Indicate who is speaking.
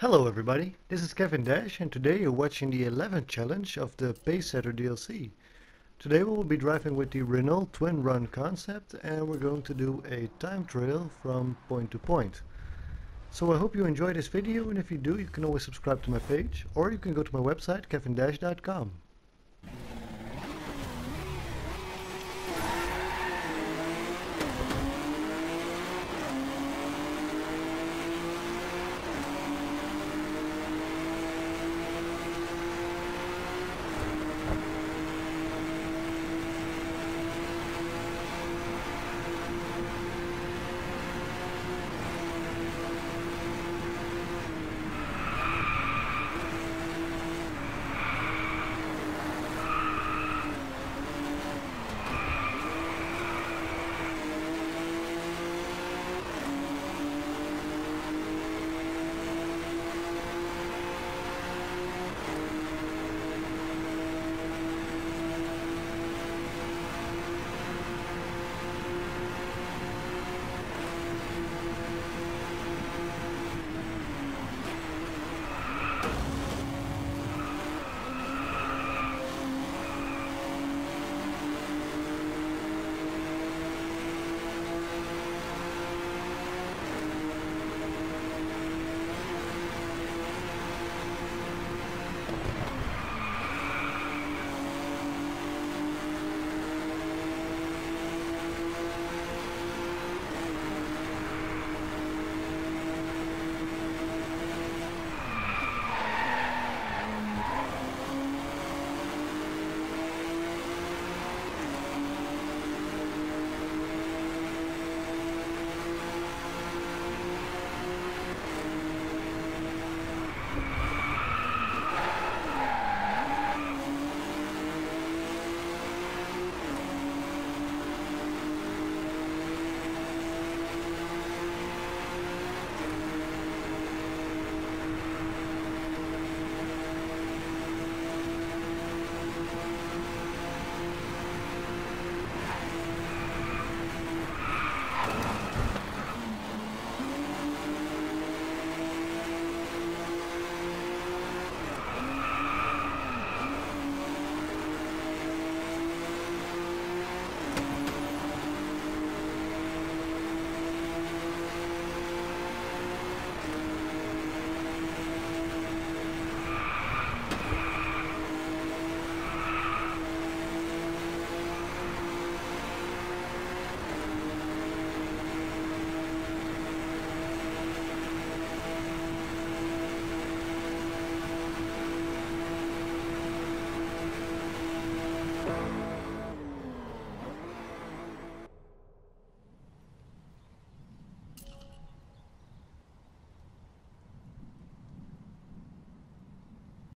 Speaker 1: Hello everybody, this is Kevindej and today you're watching the 11th challenge of the Pacesetter DLC. Today we will be driving with the Renault Twin Run Concept and we're going to do a time trial from point to point. So I hope you enjoy this video, and if you do, you can always subscribe to my page or you can go to my website kevindej.com.